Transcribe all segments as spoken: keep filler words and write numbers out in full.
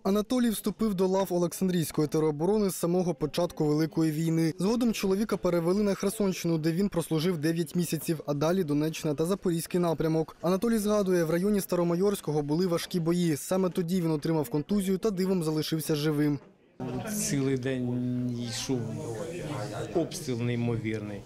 Анатолій вступив до лав Олександрійської тероборони з самого початку Великої війни. Згодом чоловіка перевели на Херсонщину, де він прослужив дев'ять місяців, а далі Донеччина та Запорізький напрямок. Анатолій згадує, в районі Старомайорського були важкі бої. Саме тоді він отримав контузію та дивом залишився живим. Цілий день йшов обстріл неймовірний.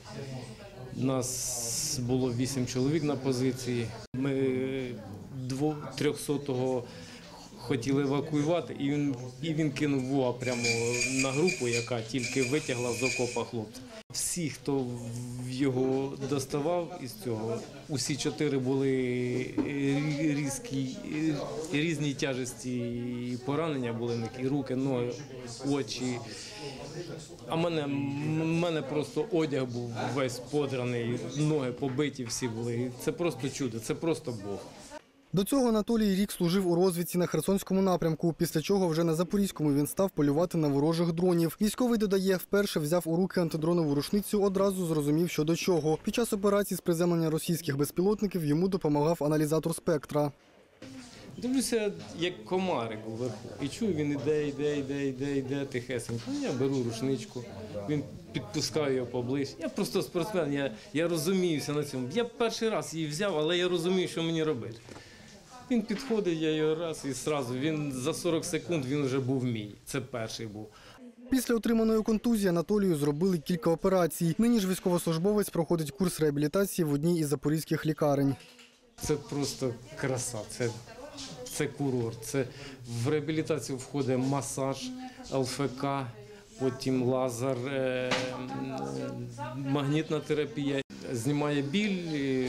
Нас було вісім чоловік на позиції. Ми трьохсотого хотіли евакуювати, і він, і він кинув ВОА прямо на групу, яка тільки витягла з окопа хлопця. Всі, хто його доставав із цього, усі чотири були різкі, різні тяжесті поранення були в них, і руки, ноги, очі. А мене, мене просто одяг був весь подраний, ноги побиті всі були. Це просто чудо, це просто Бог. До цього Анатолій рік служив у розвідці на Херсонському напрямку, після чого вже на Запорізькому він став полювати на ворожих дронів. Військовий додає, вперше взяв у руки антидронову рушницю, одразу зрозумів, що до чого. Під час операції з приземлення російських безпілотників йому допомагав аналізатор спектра. Дивлюся, як комарик вверху. І чую, він іде, іде, іде, іде, іде тихесенько. Я беру рушничку, він підпускає його поближче. Я просто спортсмен, я, я розуміюся на цьому. Я перший раз її взяв, але я розумію, що мені робити. Він підходить, я його раз і одразу, він за сорок секунд він вже був мій. Це перший був. Після отриманої контузії Анатолію зробили кілька операцій. Нині ж військовослужбовець проходить курс реабілітації в одній із запорізьких лікарень. Це просто краса, це, це курорт. Це в реабілітацію входить масаж, ЛФК, потім лазер, е, магнітна терапія. Знімає біль,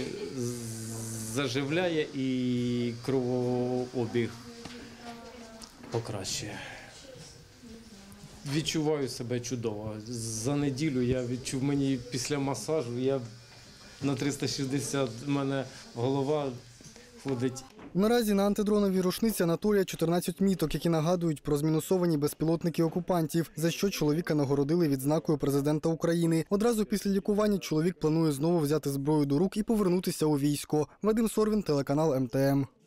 заживляє і кровообіг покращує. Відчуваю себе чудово. За неділю я відчув, мені після масажу, я на триста шістдесят, в мене голова ходить. Наразі на антидроновій рушниці Анатолія чотирнадцять міток, які нагадують про змінусовані безпілотники окупантів, за що чоловіка нагородили відзнакою президента України. Одразу після лікування чоловік планує знову взяти зброю до рук і повернутися у військо. Вадим Сорвін, телеканал ем те ем.